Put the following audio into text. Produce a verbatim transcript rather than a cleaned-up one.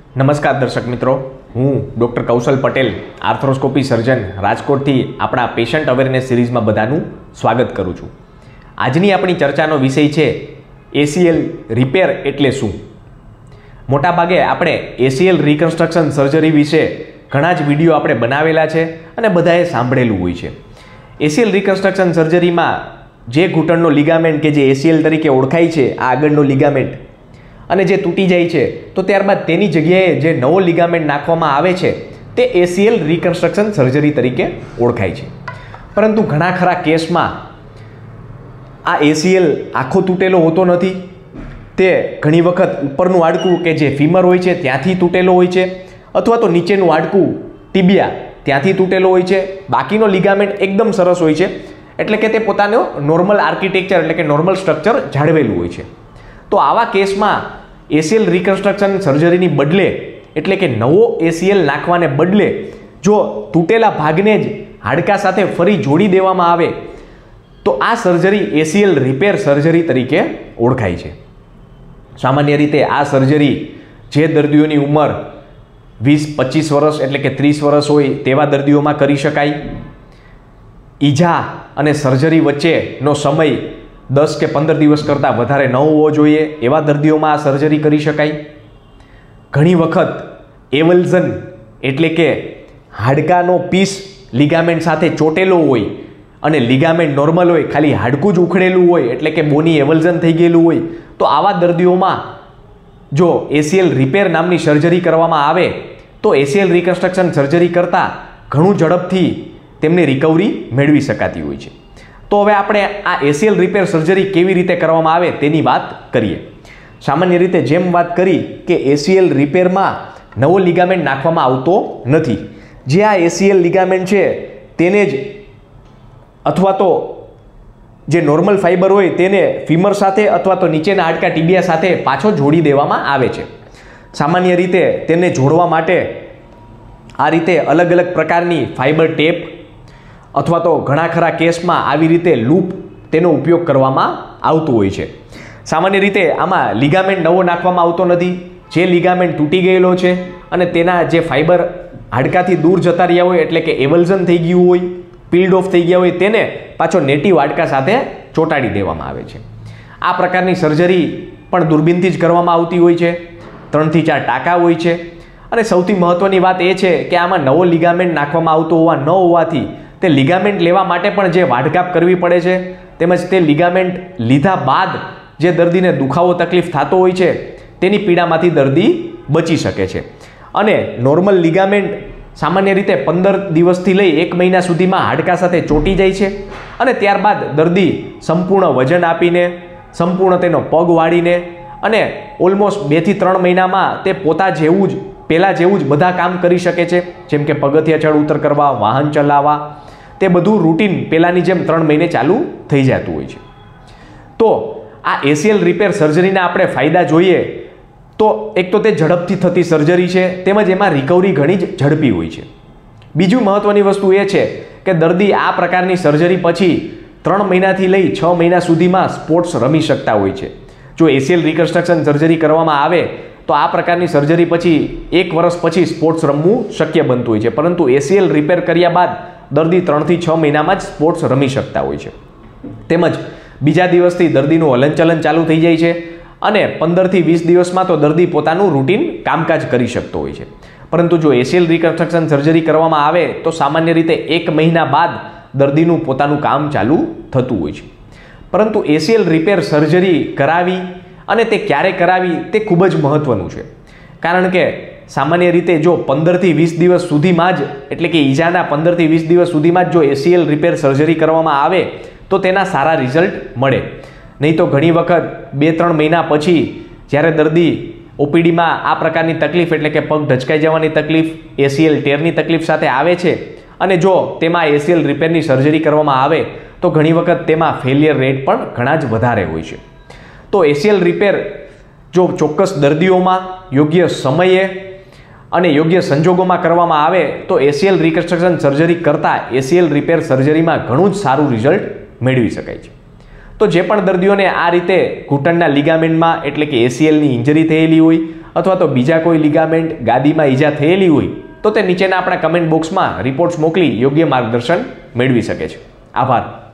નમસ્કાર દર્શક મિત્રો, હું ડૉક્ટર કૌશલ પટેલ, આર્થ્રોસ્કોપી સર્જન, રાજકોટથી આપણા પેશન્ટ અવેરનેસ સિરીઝમાં બધાનું સ્વાગત કરું છું. આજની આપણી ચર્ચાનો વિષય છે એસીએલ રિપેર એટલે શું. મોટાભાગે આપણે એસીએલ રિકન્સ્ટ્રક્શન સર્જરી વિશે ઘણા જ વિડીયો આપણે બનાવેલા છે અને બધાએ સાંભળેલું હોય છે. એસીએલ રિકન્સ્ટ્રક્શન સર્જરીમાં જે ઘૂંટણનો લિગામેન્ટ કે જે એસીએલ તરીકે ઓળખાય છે, આ આગળનો લિગામેન્ટ, અને જે તૂટી જાય છે તો ત્યારબાદ તેની જગ્યાએ જે નવો લિગામેન્ટ નાખવામાં આવે છે તે એસીએલ રિકન્સ્ટ્રક્શન સર્જરી તરીકે ઓળખાય છે. પરંતુ ઘણા ખરા કેસમાં આ એસીએલ આખો તૂટેલો હોતો નથી. તે ઘણી વખત ઉપરનું હાડકું કે જે ફીમર હોય છે ત્યાંથી તૂટેલો હોય છે, અથવા તો નીચેનું હાડકું ટીબિયા ત્યાંથી તૂટેલો હોય છે. બાકીનો લિગામેન્ટ એકદમ સરસ હોય છે, એટલે કે તે પોતાનો નોર્મલ આર્કિટેક્ચર એટલે કે નોર્મલ સ્ટ્રક્ચર જાળવેલું હોય છે. તો આવા કેસમાં એસીએલ રિકન્સ્ટ્રક્શન સર્જરીની બદલે એટલે કે નવો એસીએલ નાખવાને બદલે જો તૂટેલા ભાગને જ હાડકા સાથે ફરી જોડી દેવામાં આવે તો આ સર્જરી એસીએલ રિપેર સર્જરી તરીકે ઓળખાય છે. સામાન્ય રીતે આ સર્જરી જે દર્દીઓની ઉંમર વીસ પચીસ વર્ષ એટલે કે ત્રીસ વર્ષ હોય તેવા દર્દીઓમાં કરી શકાય. ઈજા અને સર્જરી વચ્ચેનો સમય દસ કે પંદર દિવસ કરતાં વધારે ન હોવો જોઈએ એવા દર્દીઓમાં આ સર્જરી કરી શકાય. ઘણી વખત એવલ્ઝન એટલે કે હાડકાનો પીસ લિગામેન્ટ સાથે ચોટેલો હોય અને લિગામેન્ટ નોર્મલ હોય, ખાલી હાડકું જ ઉખડેલું હોય એટલે કે બોની એવલ્ઝન થઈ ગયેલું હોય, તો આવા દર્દીઓમાં જો એસીએલ રિપેર નામની સર્જરી કરવામાં આવે તો એસીએલ રિકન્સ્ટ્રક્શન સર્જરી કરતાં ઘણું ઝડપથી તેમની રિકવરી મેળવી શકાતી હોય છે. તો હવે આપણે આ એસીએલ રિપેર સર્જરી કેવી રીતે કરવામાં આવે તેની વાત કરીએ. સામાન્ય રીતે જેમ વાત કરી કે એસીએલ રિપેરમાં નવો લિગામેન્ટ નાખવામાં આવતો નથી. જે આ એસીએલ લિગામેન્ટ છે તેને જ અથવા તો જે નોર્મલ ફાઇબર હોય તેને ફીમર સાથે અથવા તો નીચેના હાડકા ટીબિયા સાથે પાછો જોડી દેવામાં આવે છે. સામાન્ય રીતે તેને જોડવા માટે આ રીતે અલગ અલગ પ્રકારની ફાઇબર ટેપ અથવા તો ઘણા ખરા કેસમાં આવી રીતે લૂપ તેનો ઉપયોગ કરવામાં આવતો હોય છે. સામાન્ય રીતે આમાં લિગામેન્ટ નવો નાખવામાં આવતો નથી. જે લિગામેન્ટ તૂટી ગયેલો છે અને તેના જે ફાઇબર હાડકાથી દૂર જતા રહ્યા હોય એટલે કે એવલ્ઝન થઈ ગયું હોય, પીલ્ડ ઓફ થઈ ગયા હોય, તેને પાછો નેટિવ હાડકા સાથે ચોંટાડી દેવામાં આવે છે. આ પ્રકારની સર્જરી પણ દૂરબીનથી જ કરવામાં આવતી હોય છે. ત્રણથી ચાર ટાંકા હોય છે. અને સૌથી મહત્ત્વની વાત એ છે કે આમાં નવો લિગામેન્ટ નાખવામાં આવતો હોવા ન હોવાથી તે લિગામેન્ટ લેવા માટે પણ જે વાઢકાપ કરવી પડે છે, તેમજ તે લિગામેન્ટ લીધા બાદ જે દર્દીને દુખાવો તકલીફ થતો હોય છે તેની પીડામાંથી દર્દી બચી શકે છે. અને નોર્મલ લિગામેન્ટ સામાન્ય રીતે પંદર દિવસથી લઈ એક મહિના સુધીમાં હાડકા સાથે ચોંટી જાય છે અને ત્યારબાદ દર્દી સંપૂર્ણ વજન આપીને, સંપૂર્ણ તેનો પગ વાળીને અને ઓલમોસ્ટ બેથી ત્રણ મહિનામાં તે પોતા જેવું જ પહેલાં જેવું જ બધા કામ કરી શકે છે. જેમ કે પગથિયા ચડ ઉતર કરવા, વાહન ચલાવવા, તે બધું રૂટીન પહેલાંની જેમ ત્રણ મહિને ચાલુ થઈ જતું હોય છે. તો આ એસીએલ રિપેર સર્જરીના આપણે ફાયદા જોઈએ તો એક તો તે ઝડપથી થતી સર્જરી છે, તેમજ એમાં રિકવરી ઘણી જ ઝડપી હોય છે. બીજું મહત્ત્વની વસ્તુ એ છે કે દર્દી આ પ્રકારની સર્જરી પછી ત્રણ મહિનાથી લઈ છ મહિના સુધીમાં સ્પોર્ટ્સ રમી શકતા હોય છે. જો એસીએલ રિકન્સ્ટ્રક્શન સર્જરી કરવામાં આવે તો આ પ્રકારની સર્જરી પછી એક વર્ષ પછી સ્પોર્ટ્સ રમવું શક્ય બનતું હોય છે. પરંતુ એસીએલ રિપેર કર્યા બાદ દર્દી ત્રણથી છ મહિનામાં જ સ્પોર્ટ્સ રમી શકતા હોય છે. તેમજ બીજા દિવસથી દર્દીનું હલનચલન ચાલુ થઈ જાય છે અને પંદરથી વીસ દિવસમાં તો દર્દી પોતાનું રૂટીન કામકાજ કરી શકતો હોય છે. પરંતુ જો એસીએલ રિકન્સ્ટ્રક્શન સર્જરી કરવામાં આવે તો સામાન્ય રીતે એક મહિના બાદ દર્દીનું પોતાનું કામ ચાલુ થતું હોય છે. પરંતુ એસીએલ રિપેર સર્જરી કરાવી અને તે ક્યારે કરાવી તે ખૂબ જ મહત્ત્વનું છે. કારણ કે સામાન્ય રીતે જો પંદરથી વીસ દિવસ સુધીમાં જ એટલે કે ઈજાના પંદરથી વીસ દિવસ સુધીમાં જ જો એસીએલ રિપેર સર્જરી કરવામાં આવે તો તેના સારા રિઝલ્ટ મળે. નહીં તો ઘણી વખત બે ત્રણ મહિના પછી જ્યારે દર્દી ઓપીડીમાં આ પ્રકારની તકલીફ એટલે કે પગ ઢચકાઈ જવાની તકલીફ, એસીએલ ટેરની તકલીફ સાથે આવે છે અને જો તેમાં એસીએલ રિપેરની સર્જરી કરવામાં આવે તો ઘણી વખત તેમાં ફેલિયર રેટ પણ ઘણા જ વધારે હોય છે. તો એસીએલ રિપેર જો ચોક્કસ દર્દીઓમાં યોગ્ય સમયે અને યોગ્ય સંજોગોમાં કરવામાં આવે તો એસીએલ રિકન્સ્ટ્રક્શન સર્જરી કરતાં એસીએલ રિપેર સર્જરીમાં ઘણું જ સારું રિઝલ્ટ મેળવી શકાય છે. તો જે પણ દર્દીઓને આ રીતે ઘૂંટણના લિગામેન્ટમાં એટલે કે એસીએલની ઇન્જરી થયેલી હોય અથવા તો બીજા કોઈ લિગામેન્ટ ગાદીમાં ઈજા થયેલી હોય તો તે નીચેના આપણા કમેન્ટ બોક્સમાં રિપોર્ટ્સ મોકલી યોગ્ય માર્ગદર્શન મેળવી શકે છે. આભાર.